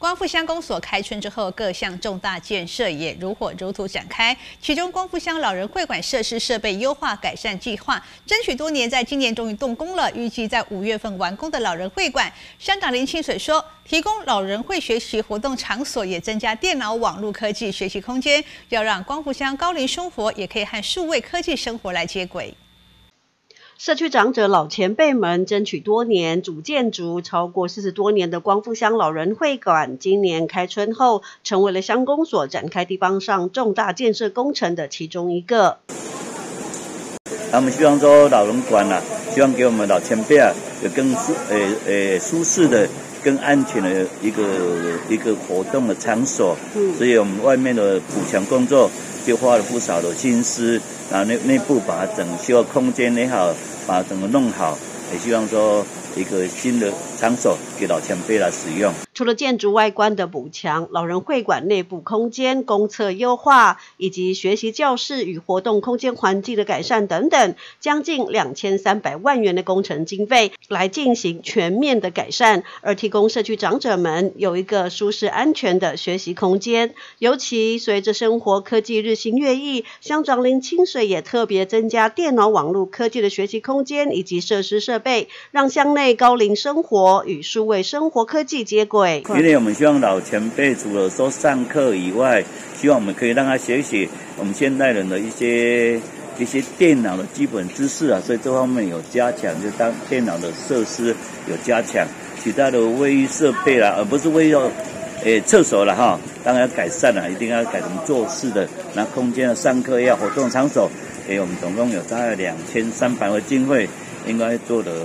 光复乡公所开春之后，各项重大建设也如火如荼展开。其中，光复乡老人会馆设施设备优化改善计划，争取多年，在今年终于动工了。预计在5月份完工的老人会馆，乡长林清水说，提供老人会学习活动场所，也增加电脑网络科技学习空间，要让光复乡高龄生活也可以和数位科技生活来接轨。 社区长者老前辈们争取多年，主建筑超过40多年的光复乡老人会馆，今年开春后成为了乡公所展开地方上重大建设工程的其中一个。 他们希望说老人馆希望给我们老前辈有更舒适的、更安全的一个活动的场所。所以我们外面的补强工作就花了不少的心思，然后内部把它整修空间也好，把它整个弄好，也希望说一个新的场所给老前辈来使用。 除了建筑外观的补强，老人会馆内部空间公厕优化，以及学习教室与活动空间环境的改善等等，将近2300万元的工程经费来进行全面的改善，而提供社区长者们有一个舒适安全的学习空间。尤其随着生活科技日新月异，乡长林清水也特别增加电脑网络科技的学习空间以及设施设备，让乡内高龄生活与数位生活科技接轨。 因为我们希望老前辈除了说上课以外，希望我们可以让他学习我们现代人的一些电脑的基本知识所以这方面有加强，就当电脑的设施有加强，其他的卫浴设备而不是卫浴厕所当然要改善一定要改成做事的，那空间的上课要活动场所，我们总共有大概2300万的经费，应该做的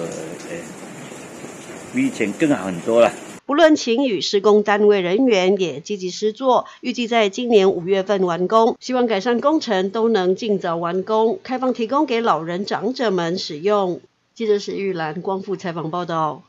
比以前更好很多了。 不论请与施工单位人员也积极施作，预计在今年5月份完工，希望改善工程都能尽早完工，开放提供给老人长者们使用。记者史玉兰光复采访报道。